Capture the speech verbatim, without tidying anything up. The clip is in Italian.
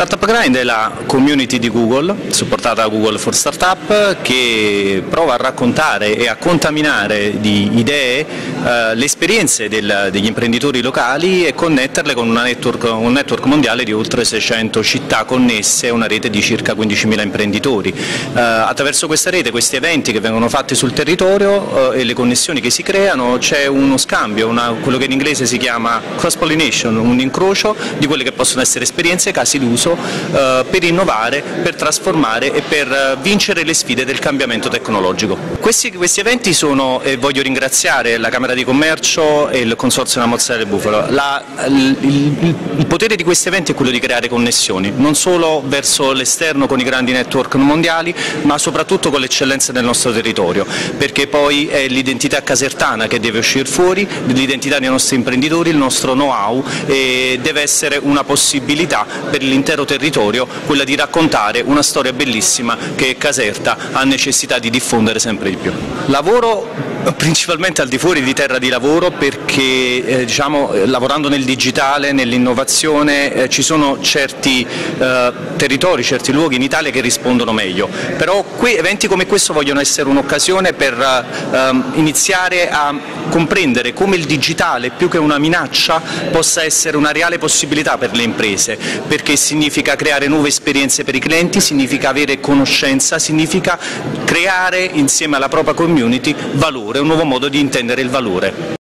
Startup Grind è la community di Google, supportata da Google for Startup, che prova a raccontare e a contaminare di idee eh, le esperienze del, degli imprenditori locali e connetterle con una network, un network mondiale di oltre seicento città connesse e una rete di circa quindicimila imprenditori. Eh, attraverso questa rete, questi eventi che vengono fatti sul territorio eh, e le connessioni che si creano, c'è uno scambio, una, quello che in inglese si chiama cross pollination, un incrocio di quelle che possono essere esperienze, casi d'uso eh, per innovare, per trasformare e per vincere le sfide del cambiamento tecnologico. Questi, questi eventi sono, e voglio ringraziare la Camera di Commercio e il Consorzio della Mozzarella del Bufalo, la, il, il, il potere di questi eventi è quello di creare connessioni, non solo verso l'esterno con i grandi network mondiali, ma soprattutto con le eccellenze del nostro territorio, perché poi è l'identità casertana che deve uscire fuori, l'identità dei nostri imprenditori, il nostro know-how, e deve essere una possibilità per l'intero territorio quella di raccontare una storia bellissima che Caserta ha necessità di diffondere sempre di più. Lavoro principalmente al di fuori di terra di lavoro perché eh, diciamo, eh, lavorando nel digitale, nell'innovazione, eh, ci sono certi eh, territori, certi luoghi in Italia che rispondono meglio, però qui, eventi come questo vogliono essere un'occasione per eh, iniziare a comprendere come il digitale, più che una minaccia, possa essere una reale possibilità per le imprese, perché significa creare nuove esperienze per i clienti, significa avere conoscenza, significa creare insieme alla propria community valore, un nuovo modo di intendere il valore.